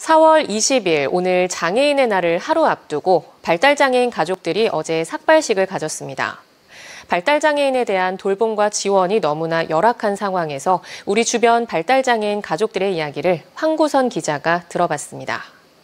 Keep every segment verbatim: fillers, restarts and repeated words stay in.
사월 이십일 오늘 장애인의 날을 하루 앞두고 발달장애인 가족들이 어제 삭발식을 가졌습니다. 발달장애인에 대한 돌봄과 지원이 너무나 열악한 상황에서 우리 주변 발달장애인 가족들의 이야기를 황구선 기자가 들어봤습니다.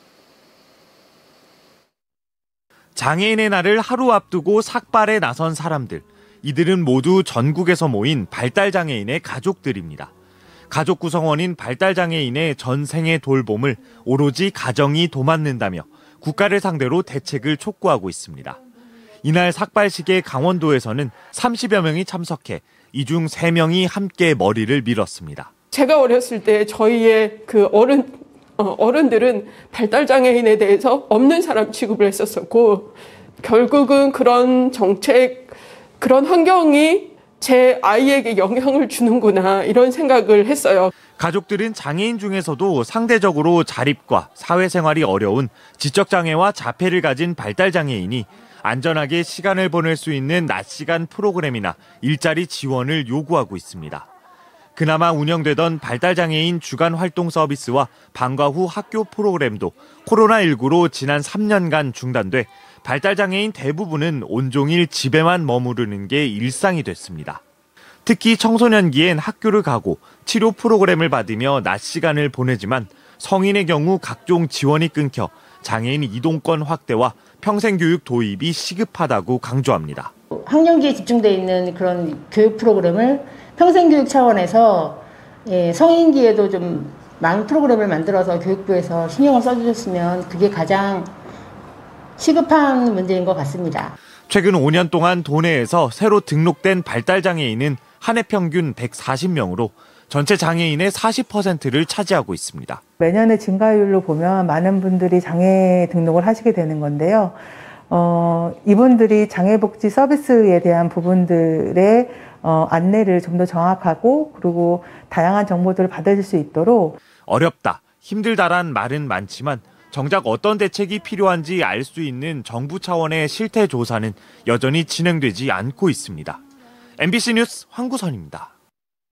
장애인의 날을 하루 앞두고 삭발에 나선 사람들. 이들은 모두 전국에서 모인 발달장애인의 가족들입니다. 가족 구성원인 발달장애인의 전생의 돌봄을 오로지 가정이 도맡는다며 국가를 상대로 대책을 촉구하고 있습니다. 이날 삭발식에 강원도에서는 삼십여 명이 참석해 이 중 세 명이 함께 머리를 밀었습니다. 제가 어렸을 때 저희의 그 어른, 어른들은 발달장애인에 대해서 없는 사람 취급을 했었었고, 결국은 그런 정책, 그런 환경이 제 아이에게 영향을 주는구나, 이런 생각을 했어요. 가족들은 장애인 중에서도 상대적으로 자립과 사회생활이 어려운 지적장애와 자폐를 가진 발달장애인이 안전하게 시간을 보낼 수 있는 낮 시간 프로그램이나 일자리 지원을 요구하고 있습니다. 그나마 운영되던 발달장애인 주간 활동 서비스와 방과 후 학교 프로그램도 코로나십구로 지난 삼 년간 중단돼 발달장애인 대부분은 온종일 집에만 머무르는 게 일상이 됐습니다. 특히 청소년기엔 학교를 가고 치료 프로그램을 받으며 낮 시간을 보내지만 성인의 경우 각종 지원이 끊겨 장애인 이동권 확대와 평생교육 도입이 시급하다고 강조합니다. 학령기에 집중되어 있는 그런 교육 프로그램을 평생교육 차원에서 예, 성인기에도 좀 많은 프로그램을 만들어서 교육부에서 신경을 써주셨으면 그게 가장 시급한 문제인 것 같습니다. 최근 오 년 동안 도내에서 새로 등록된 발달장애인은 한 해 평균 백사십 명으로 전체 장애인의 사십 퍼센트를 차지하고 있습니다. 매년의 증가율로 보면 많은 분들이 장애 등록을 하시게 되는 건데요. 어, 이분들이 장애복지 서비스에 대한 부분들의 어, 안내를 좀 더 정확하고 그리고 다양한 정보들을 받으실 수 있도록 어렵다, 힘들다란 말은 많지만 정작 어떤 대책이 필요한지 알 수 있는 정부 차원의 실태 조사는 여전히 진행되지 않고 있습니다. 엠비씨 뉴스 황구선입니다.